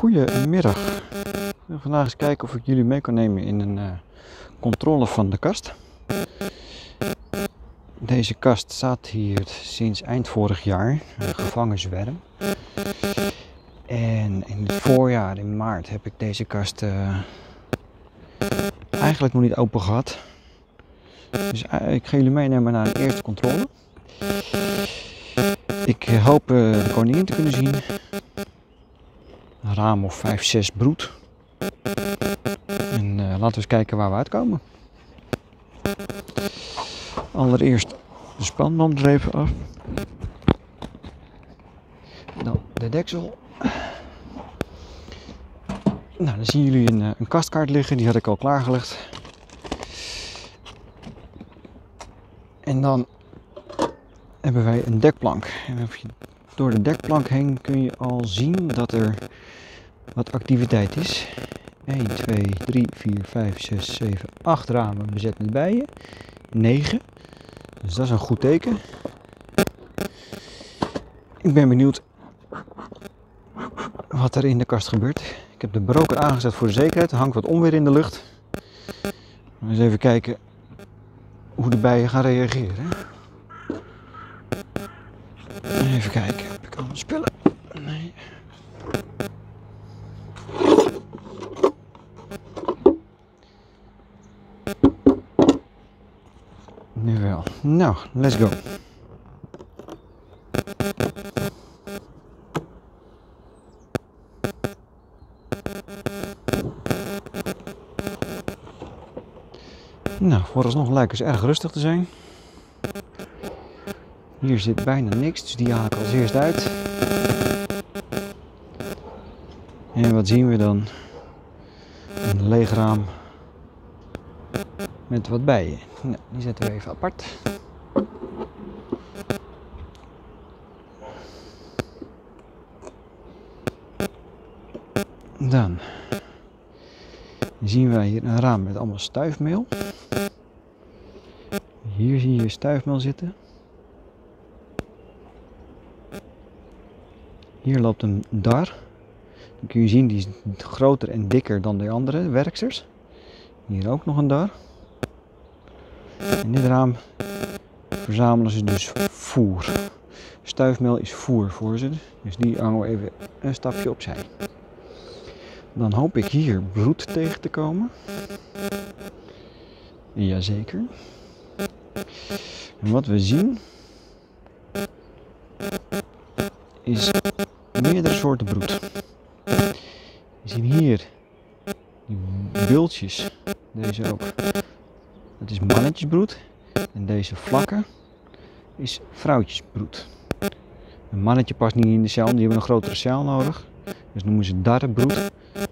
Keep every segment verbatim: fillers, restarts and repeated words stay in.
Goedemiddag. Ik wil vandaag eens kijken of ik jullie mee kan nemen in een uh, controle van de kast. Deze kast staat hier sinds eind vorig jaar, een gevangen zwerm. En in het voorjaar, in maart, heb ik deze kast uh, eigenlijk nog niet open gehad. Dus uh, ik ga jullie meenemen naar een eerste controle. Ik hoop uh, de koningin te kunnen zien. Een raam of vijf, zes broed. En uh, laten we eens kijken waar we uitkomen. Allereerst de spanband er even af. Dan de deksel. Nou, dan zien jullie een, een kastkaart liggen, die had ik al klaargelegd. En dan hebben wij een dekplank. En door de dekplank heen kun je al zien dat er wat activiteit is. een, twee, drie, vier, vijf, zes, zeven, acht ramen bezet met bijen. negen. Dus dat is een goed teken. Ik ben benieuwd wat er in de kast gebeurt. Ik heb de broker aangezet voor de zekerheid. Er hangt wat onweer in de lucht. Eens even kijken hoe de bijen gaan reageren. Even kijken. Heb ik allemaal spullen? Nee. Nu wel. Nou, let's go. Nou, vooralsnog lijken ze erg rustig te zijn. Hier zit bijna niks, dus die haal ik als eerst uit. En wat zien we dan? Een leeg raam met wat bijen. Nou, die zetten we even apart. Dan zien wij hier een raam met allemaal stuifmeel. Hier zie je stuifmeel zitten. Hier loopt een dar. Dan kun je zien, die is groter en dikker dan de andere werksters. Hier ook nog een dar. In dit raam verzamelen ze dus voer. Stuifmeel is voer voor ze, dus die hangen we even een stapje opzij. Dan hoop ik hier broed tegen te komen. Jazeker. En wat we zien is meerdere soorten broed. We zien hier die bultjes, deze ook. Dat is mannetjesbroed. En deze vlakke is vrouwtjesbroed. Een mannetje past niet in de cel, die hebben een grotere cel nodig. Dus noemen ze darrenbroed.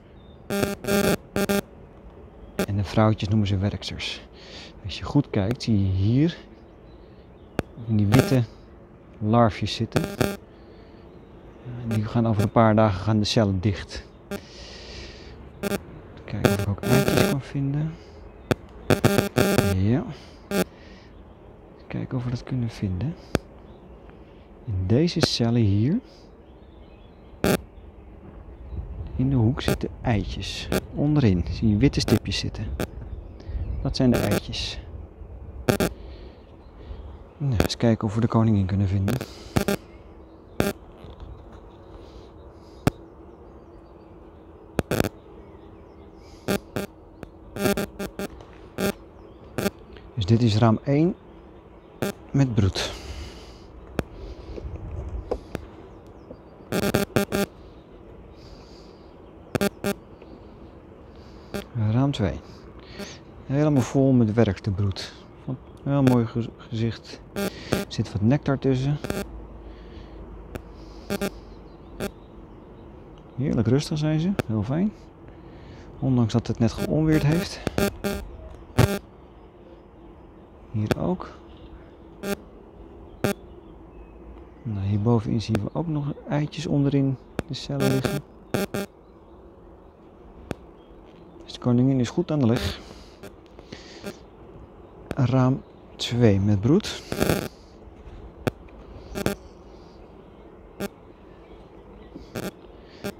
En de vrouwtjes noemen ze werksters. Als je goed kijkt, zie je hier in die witte larfjes zitten. Die gaan over een paar dagen gaan de cellen dicht. Kijken of ik ook eitjes kan vinden. Ja. Kijken of we dat kunnen vinden. In deze cellen hier. In de hoek zitten eitjes. Onderin zie je witte stipjes zitten. Dat zijn de eitjes. Nou, eens kijken of we de koningin kunnen vinden. Dus dit is raam één met broed. Raam twee. Helemaal vol met werksterbroed. Heel mooi gezicht. Er zit wat nectar tussen. Heerlijk rustig zijn ze. Heel fijn. Ondanks dat het net geonweerd heeft. Hier ook. Nou, hierbovenin zien we ook nog eitjes onderin de cellen liggen. Dus de koningin is goed aan de leg. Raam twee met broed.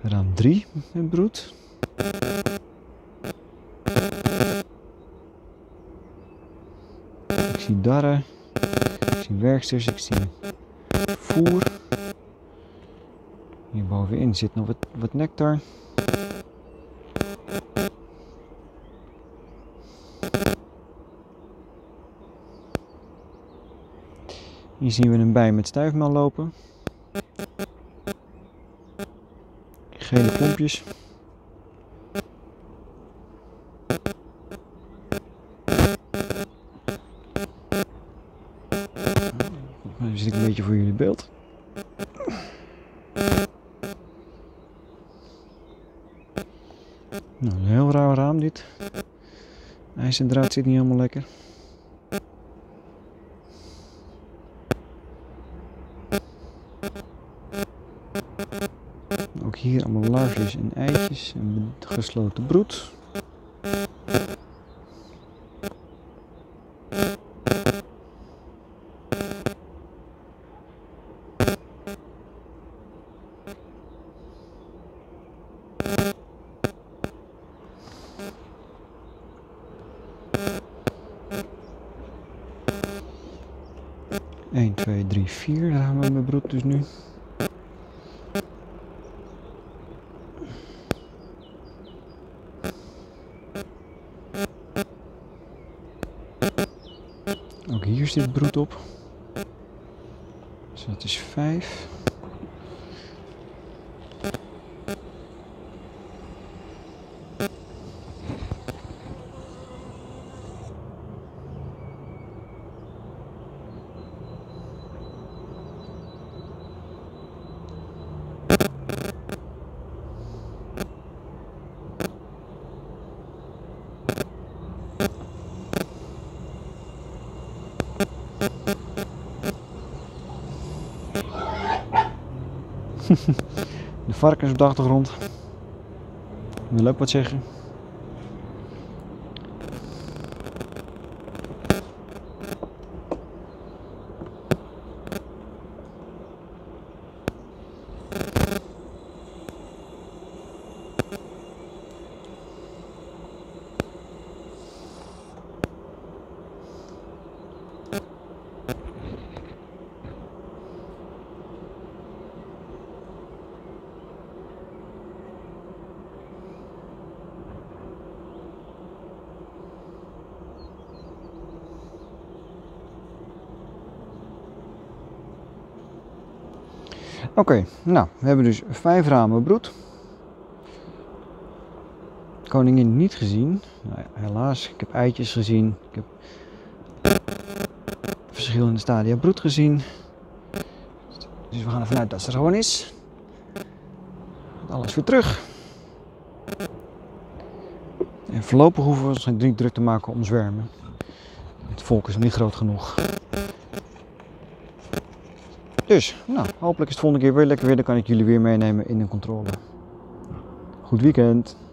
Raam drie met broed. Ik zie darren, ik zie werksters, ik zie voer. Hier bovenin zit nog wat, wat nectar. Hier zien we een bij met stuifmeel lopen. Gele klompjes. Nu zit ik een beetje voor jullie beeld. Nou, een heel raar raam dit. IJzerdraad zit niet helemaal lekker. Ook hier allemaal larfjes en eitjes en gesloten broed. een, twee, drie, vier, daar gaan we mijn broed dus nu. Ook hier zit broed op. Dus dat is vijf. De varkens op de achtergrond. Ik wil ook wat zeggen. Oké, okay, nou, we hebben dus vijf ramen broed. Koningin niet gezien. Nou ja, helaas, ik heb eitjes gezien. Ik heb verschillende stadia broed gezien. Dus we gaan ervan uit dat ze er gewoon is. Alles weer terug. En voorlopig hoeven we ons niet druk te maken om zwermen. Het volk is nog niet groot genoeg. Dus, nou, hopelijk is het volgende keer weer lekker weer. Dan kan ik jullie weer meenemen in een controle. Goed weekend.